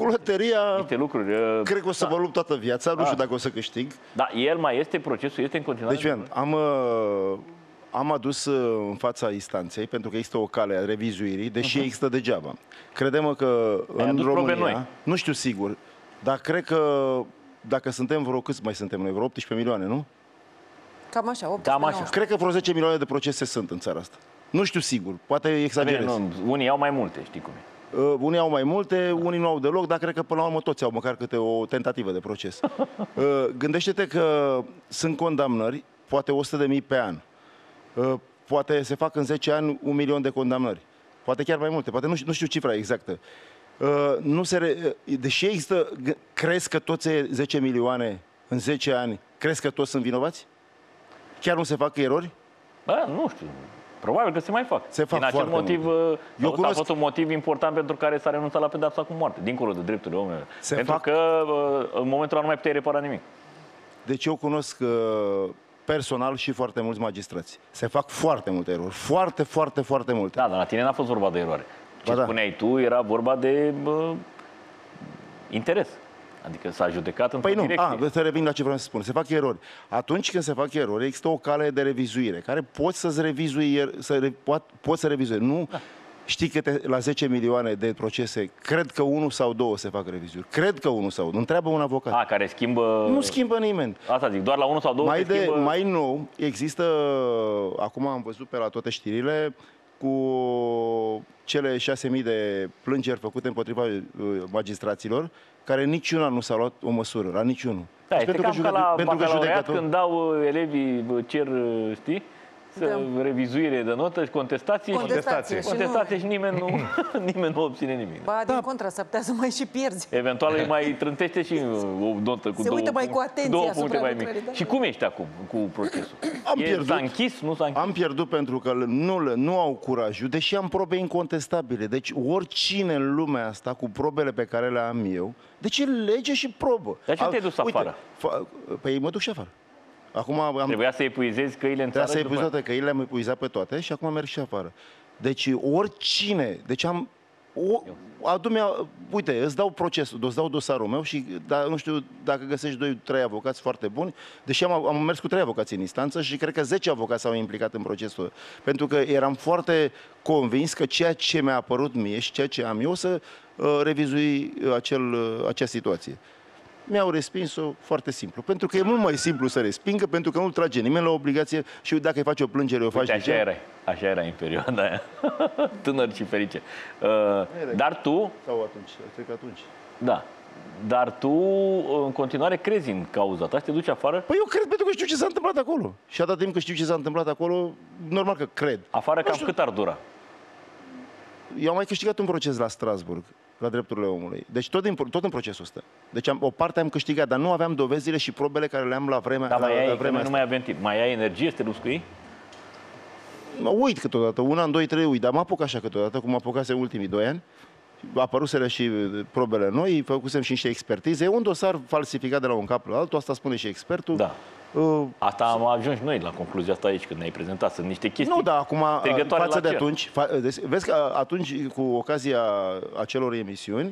loteria, niște lucruri. cred că o să vă lupt toată viața, nu știu dacă o să câștig. Da, el mai este, procesul este în continuare? Deci, am adus în fața instanței, pentru că există o cale a revizuirii, deși există degeaba. Credem că în România, nu știu sigur, dar cred că dacă suntem câți mai suntem noi, vreo 18 milioane, nu? Cam așa, 18 Cred că vreo 10 milioane de procese sunt în țara asta. Nu știu sigur, poate exagerez. Unii au mai multe, știi cum e. Unii au mai multe, unii nu au deloc, dar cred că până la urmă toți au măcar câte o tentativă de proces. Gândește-te că sunt condamnări, poate 100.000 pe an. Poate se fac în 10 ani 1 milion de condamnări. Poate chiar mai multe, poate nu știu cifra exactă. Deși există, crezi că toți 10 milioane în 10 ani, crezi că toți sunt vinovați? Chiar nu se fac erori? Nu știu. Probabil că se mai fac. Se fac din acel motiv, a fost un motiv important pentru care s-a renunțat la pedeapsa cu moarte, dincolo de drepturile omului. Pentru că în momentul ăla nu mai puteai repara nimic. Deci eu cunosc personal și foarte mulți magistrați. Se fac foarte multe erori. Foarte, foarte, foarte multe. Da, dar la tine n-a fost vorba de eroare. Ce spuneai tu era vorba de interes. Adică s-a judecat într-o direcție. Să revin la ce vreau să spun. Se fac erori. Atunci când se fac erori, există o cale de revizuire, care poți să-ți revizui, poți să revizui. Nu știi că la 10 milioane de procese, cred că 1 sau 2 se fac revizuiri. Cred că 1 sau 2. Întreabă un avocat. Care schimbă... Nu schimbă nimeni. Asta zic, doar la 1 sau 2 schimbă... Mai nou, există, acum am văzut pe la toate știrile, cu cele 6.000 de plângeri făcute împotriva magistraților, care niciuna nu s-a luat o măsură, la niciunul. Da, este cam ca la bacalaureat, când dau elevii, cer, știi, revizuire de notă și contestație și nimeni nu obține nimic. Ba, din contra, s-ar putea să mai și pierzi. Eventual îi mai trântește și o notă cu 2 puncte mai mici. Și cum ești acum cu procesul? S-a închis, nu s-a închis? Am pierdut pentru că nu au curajul, deși am probe incontestabile. Deci oricine în lumea asta, cu probele pe care le am eu, deci e lege și probă. Dar ce te-ai dus afară? Păi mă duc și afară. Trebuia să epuizezi căile în țară? Trebuia să epuizez toate căile, am epuizat pe toate și acum merg și afară. Deci oricine, uite, îți dau procesul, îți dau dosarul meu și nu știu dacă găsești 2-3 avocați foarte buni, deși am mers cu 3 avocați în instanță și cred că 10 avocați s-au implicat în procesul. Pentru că eram foarte convins că ceea ce mi-a apărut mie și ceea ce am eu să revizui acea situație. Mi-au respins-o foarte simplu. Pentru că e mult mai simplu să respingă, pentru că nu trage nimeni la obligație și dacă îi faci o plângere, o faci Așa era în perioada aia. Tânăr și ferice. Dar tu... Sau atunci, cred că atunci. Da. Dar tu, în continuare, crezi în cauza ta și te duci afară? Păi eu cred pentru că știu ce s-a întâmplat acolo. Și atâta timp că știu ce s-a întâmplat acolo, normal că cred. Afară cam cât ar dura? Eu am mai câștigat un proces la Strasbourg, la drepturile omului. Deci tot în procesul ăsta. Deci o parte am câștigat, dar nu aveam dovezile și probele care le-am la vremea asta. Nu mai avem timp. Mai ai energie să te duci cu ei? Mă uit câteodată, 1 an, 2, 3 uit, dar mă apuc așa câteodată, cum mă apucase ultimii 2 ani. Apăruseră și probele noi, făcusem și niște expertize. E un dosar falsificat de la un cap la altul, asta spune și expertul. Da. Asta am ajuns noi la concluzia asta aici când ne-ai prezentat. Sunt niște chestii. Nu, dar acum, față de atunci, vezi că atunci, cu ocazia acelor emisiuni,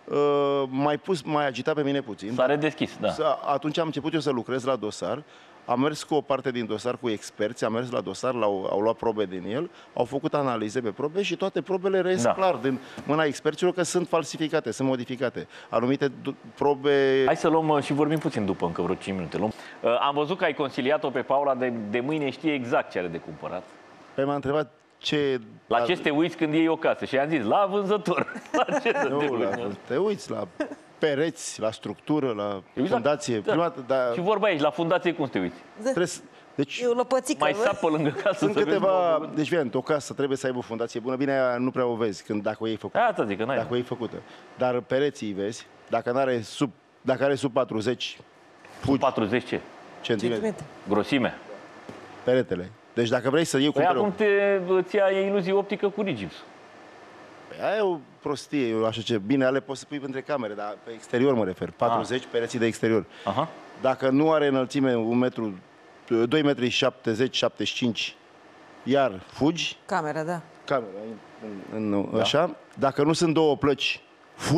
mai agita pe mine puțin. S-a redeschis, da. Atunci am început eu să lucrez la dosar. Am mers cu o parte din dosar cu experți, am mers la dosar, au luat probe din el, au făcut analize pe probe și toate probele reies clar din mâna experților că sunt falsificate, sunt modificate. Anumite probe... Hai să luăm și vorbim puțin după, încă vreo 5 minute. Am văzut că ai consiliat-o pe Paula de mâine știe exact ce are de cumpărat. Păi m-a întrebat la ce te uiți când iei o casă? Și i-am zis, la vânzător. La ce să te uiți la pereți, la structură, la fundație. Și vorba aici, la fundație cum te uiți? Deci, mai sapă lângă casă. Sunt câteva... Deci, o casă trebuie să aibă o fundație bună. Bine, aia nu prea o vezi dacă o iei făcută. Asta zic, că n-ai. Dacă o iei făcută. Dar pereții vezi, dacă are sub 40... Sub 40 ce? Centimetri. Grosime. Peretele. Deci dacă vrei să iei... Păi acum îți ia iluzie optică cu rigips. Păi aia e o prostie, eu așa ce... Bine, ale poți să pui între camere, dar pe exterior mă refer. 40 pereții de exterior. Dacă nu are înălțime 2 metri 70, 75, iar fugi... Camera, da. Camera, așa. Dacă nu sunt 2 plăci, fugi.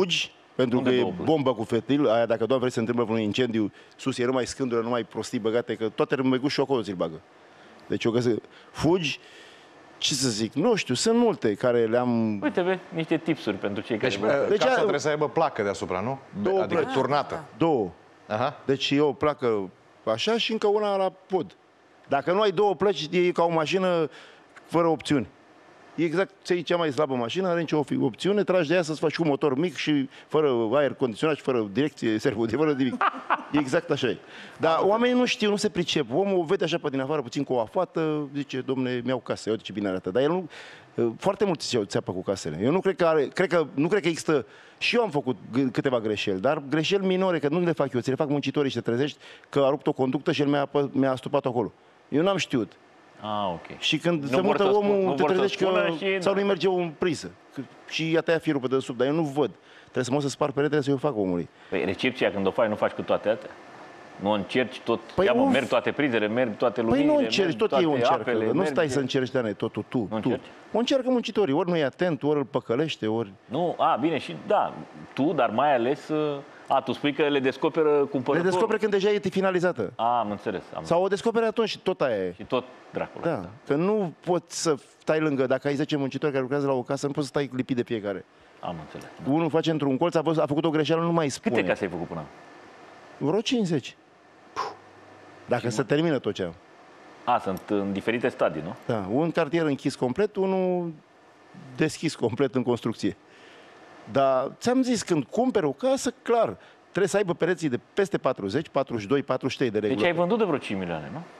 Pentru că e bombă cu fetil, aia dacă, Doamne, vrei să se întâmplă vreun incendiu, sus e numai scândură, numai prostii băgate, că toate rămăguși acolo ți-l bagă. Deci eu găsesc, fugi, ce să zic, nu știu, sunt multe care le-am... Uite, vezi, niște tipsuri pentru cei care... Deci casa trebuie să aibă placă deasupra, nu? Adică turnată. Două. Aha. Deci e o placă așa și încă una la pod. Dacă nu ai două plăci, e ca o mașină fără opțiuni. E exact, ți-ai cea mai slabă mașină, are nicio opțiune, tragi de ea să-ți faci cu motor mic și fără aer condiționat și fără direcție, servo, de fără nimic. E exact așa. Dar oamenii nu știu, nu se pricep. Omul o vede așa pe din afară, puțin cu o afată, zice, domne, mi-au casă, uite ce bine arată. Dar el nu... Foarte mulți țeapă cu casele. Eu nu cred că nu cred că există... Și eu am făcut câteva greșeli, dar greșeli minore, că nu le fac eu, ți le fac muncitorii și te trezești că a rupt o conductă și el mi-a astupat acolo. Eu n-am știut. Ok. Și când se mută omul, te trezești că sau nu-i merge o prisă. Și i-a tăiat firul pe dedesubt, dar eu nu văd. Trebuie să mă să spar peretele să-i o fac omului. Păi recepția când o faci, nu faci cu toate astea? Nu încerci tot, păi merg toate prizele, merg toate luminile, păi nu încerci, tot ei o încercă. Apele, nu stai să încerci, Dane, totul tu. O încearcă muncitorii, ori nu e atent, ori îl păcălește, ori... Nu, bine, și da, tu, dar mai ales... tu spui că le descoperă cumpărătorul. Le descoperi când deja e finalizată. Am înțeles. Sau o descoperi atunci și tot aia e. Și tot dracul. Da, că nu poți să stai lângă, dacă ai 10 muncitori care lucrează la o casă, nu poți să stai lipit de fiecare. Am înțeles. Da. Unul face într-un colț, a făcut o greșeală, nu mai spune. Câte case ai făcut până? Vreo 50. Dacă se termină tot ce am. Sunt în diferite stadii, nu? Da, un cartier închis complet, unul deschis complet în construcție. Dar ți-am zis, când cumperi o casă, clar, trebuie să aibă pereții de peste 40, 42, 43 de regulă. Deci ai vândut de vreo 5 milioane, nu?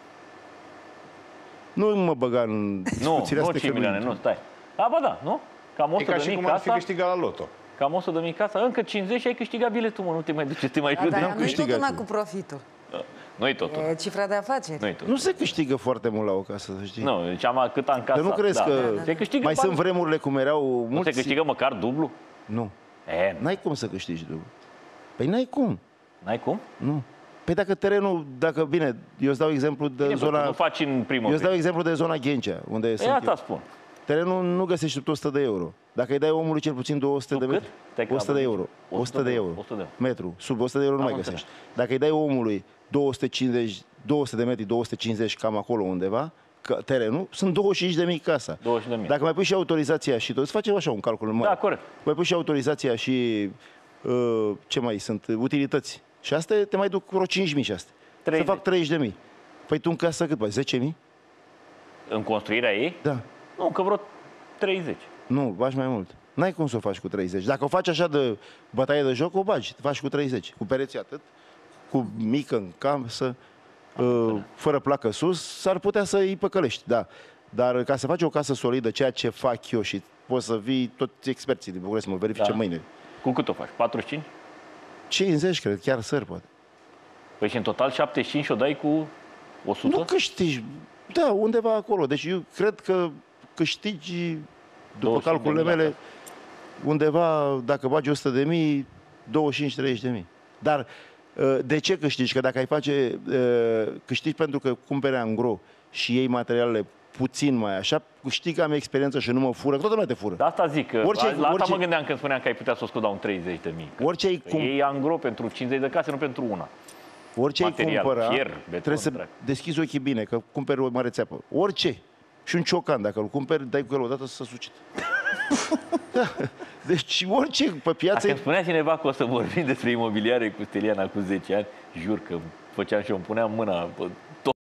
Nu mă băga în discuțiile astea. Nu 5 milioane, nu, stai. Ba da, nu? Cam 100 de mii casa. E ca și cum ar fi câștigat la loto. Cam 100 de mii casa, încă 50 și ai câștigat biletul, mă, nu te mai duci, te mai joci. Dar nu-i tot una cu profitul. Nu-i totul. E cifra de afaceri. Nu se câștigă foarte mult la o casă, să știi. Nu, deci cât am casa. Că nu crezi că mai sunt vremurile cum erau mulți... Nu se câștigă măcar dublu? Nu. N-ai cum să câștigi dublu. Păi n-ai cum. N-ai cum? Nu. Păi dacă terenul, bine, eu îți dau exemplu de zona... Nu faci în primul. Eu îți dau exemplu de zona Ghencea, unde sunt asta spun. Terenul nu găsești sub 100 de euro. Dacă îi dai omului cel puțin 200 de metri... 100 de euro. 100 de euro. Metru. Sub 100 de euro nu mai găsești. Dacă îi dai omului 250, 200 de metri, 250, cam acolo undeva, terenul, sunt 25.000 casa. 25.000. Dacă mai pui și autorizația și tot, îți facem așa un calcul mare. Da, corect. Mai pui și autorizația și ce mai sunt, utilități. Și astea te mai duc vreo 5.000 și astea. Să fac 30.000. Păi tu în casă cât bagi? 10.000? În construirea ei? Da. Nu, că vreo 30. Nu, bagi mai mult. N-ai cum să o faci cu 30. Dacă o faci așa de bătaie de joc, o bagi. Te faci cu 30. Cu pereții atât, cu mică în casă, fără placă sus, s-ar putea să îi păcălești, da. Dar ca să faci o casă solidă, ceea ce fac eu și poți să vii toți experții din București să mă verifice mâine. Cu cât o faci? 45? 50, cred, chiar sări, poate. Păi și în total 75 și o dai cu 100? Nu câștigi. Da, undeva acolo. Deci eu cred că câștigi, după calculele mele, undeva, dacă bagi 100.000, 25-30.000. Dar de ce câștigi? Că dacă ai face, câștigi pentru că cumperi angro și iei materialele puțin mai așa, câștig, am experiență și nu mă fură, că toată lumea te fură. De asta zic, că la asta mă gândeam când spuneam că ai putea să o scoda un 30.000. Iei angro pentru 50 de case, nu pentru una. Orice ai cumpăra, beton, trebuie să deschizi ochii bine, că cumperi o mare țeapă. Orice. Și un ciocan, dacă îl cumperi, dai cu el odată să se sucite. Da. Deci orice pe piață... Dacă îmi spunea cineva că o să vorbim despre imobiliare cu Stelian acum 10 ani, jur că făceam și eu, îmi puneam mâna